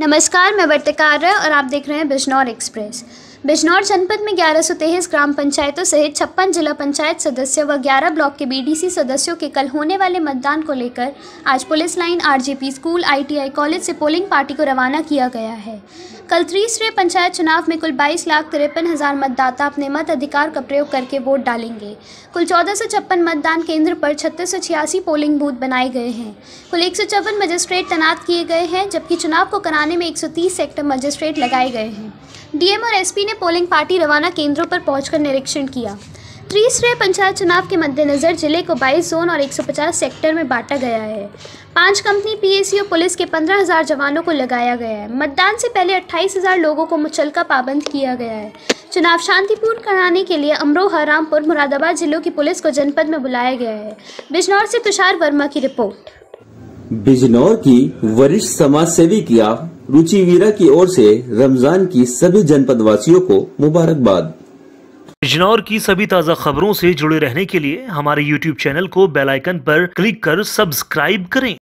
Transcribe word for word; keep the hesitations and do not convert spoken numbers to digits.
नमस्कार, मैं वर्तिका और आप देख रहे हैं बिजनौर एक्सप्रेस। बिजनौर जनपद में ग्यारह सौ तेईस ग्राम पंचायतों सहित छप्पन जिला पंचायत सदस्य व ग्यारह ब्लॉक के बीडीसी सदस्यों के कल होने वाले मतदान को लेकर आज police line, RJP school, ITI college से पोलिंग पार्टी को रवाना किया गया है। कल त्रिस्तरीय पंचायत चुनाव में कुल बाईस लाख तिरपन हज़ार मतदाता अपने मत अधिकार का प्रयोग करके वोट डालेंगे। कुल चौदह सौ छप्पन मतदान केंद्र पर छत्तीस सौ छियासी पोलिंग बूथ बनाए गए हैं। कुल एक सौ चौवन मजिस्ट्रेट तैनात किए गए हैं, जबकि चुनाव को कराने में एक सौ तीस सेक्टर मजिस्ट्रेट लगाए गए हैं। डीएम और एसपी ने पोलिंग पार्टी रवाना केंद्रों पर पहुंचकर निरीक्षण किया। त्रिस्तरीय पंचायत चुनाव के मद्देनजर जिले को बाईस जोन और एक सौ पचास सेक्टर में बांटा गया है। पांच कंपनी पीएसयू पुलिस के पंद्रह हज़ार जवानों को लगाया गया है। मतदान से पहले अट्ठाईस हज़ार लोगों को मुचलका पाबंद किया गया है। चुनाव शांतिपूर्ण कराने के लिए अमरोहा, रामपुर, मुरादाबाद जिलों की पुलिस को जनपद में बुलाया गया है। बिजनौर से तुषार वर्मा की रिपोर्ट। बिजनौर की वरिष्ठ समाज सेविका रुचि वीरा की ओर से रमजान की सभी जनपद वासियों को मुबारकबाद। बिजनौर की सभी ताज़ा खबरों से जुड़े रहने के लिए हमारे यूट्यूब चैनल को बेल आइकन पर क्लिक कर सब्सक्राइब करें।